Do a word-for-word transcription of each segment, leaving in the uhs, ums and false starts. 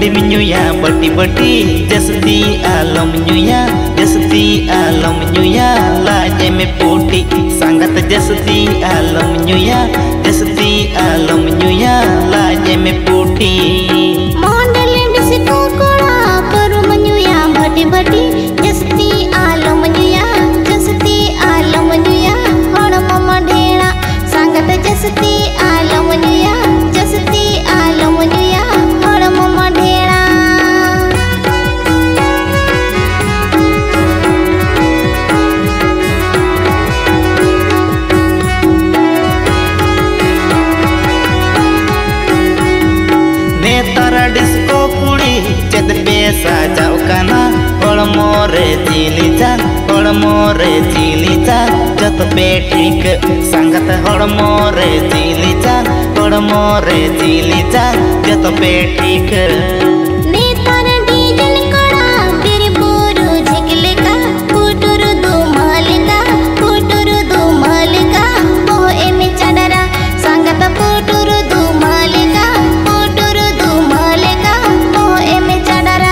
खलिम नुया बटी बटी जसती आलम नुया जसती आलम नुया लाजे में पोटी संगत जसती आलम नुया जसती आलम नुया लाजे में पोटी मोंडले डिस्को कोड़ा करू मनुया बटी बटी जसती आलम नुया जसती आलम नुया और मम ढेड़ा संगत जसती आलम नुया जसती आलम नुया और मम ढेड़ा नेतारा डिस्को कुड़ी चेद बेसा जाओ काना और मोरे जिली जा और मोरे जिली जा जत पे ठीक संगत और मोरे जिली जा और मोरे जिली जा जत पे ठीक नेतार डीजल कड़ा तेरे बोरू झिकले का फुटुरु दो मालिका फुटुरु दो मालिका वो एमे चडरा संगत फुटुरु दो मालिका फुटुरु दो मालिका वो एमे चडरा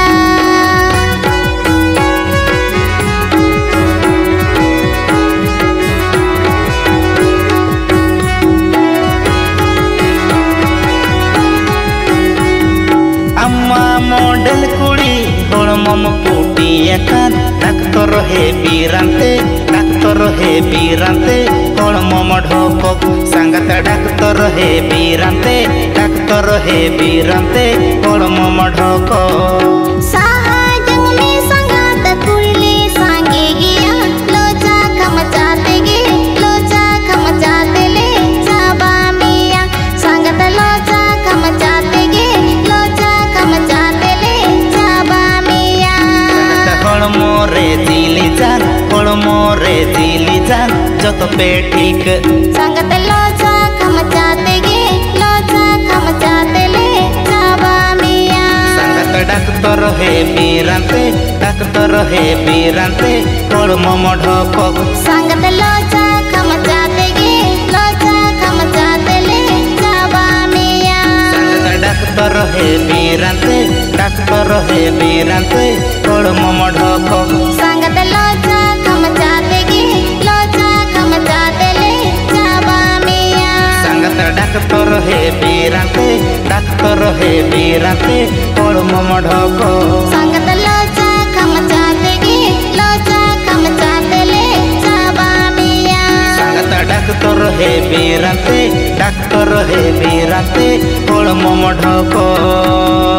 अम्मा मॉडल कुड़ी और मम पोटी एकान डाक्टर हे बीरांते डाक्टर हे बीरांते और मम ढोक संगत डाक्टर हे बीरांते डाक्टर हे बीरांते और मम ढोक साहा जंगले संगत कुड़ले सांगे गिया लोचा खम चाते गे लोचा खम चाते ले चाबा मिया संगत लोचा खम चाते गे लोचा खम चाते ले चाबा मिया हड़ मोरे जिली जान हड़ मोरे जिली जान जत पे ठीक संगत लोचा खम चाते गे लोचा खम चाते ले चाबा मिया संगत डाक्टर हे बीरांते डाक्टर हे बीरांते और मम ढोक संगत लोचा खम चाते गे लोचा खम चाते ले चाबा मिया संगत डाक्टर हे बीरांते डाक्टर हे बीरांते और मम ढोक संगत लोचा खम चाते गे लोचा खम चाते ले चाबा मिया संगत डाक्टर हे बीरांते डाक्टर हे बीरांते और मम ढोक संगत लोचा खम चाते गे लोचा खम चाते ले चाबा मिया संगत डाक्टर हे बीरांते डाक्टर हे बीरांते और मम ढोक।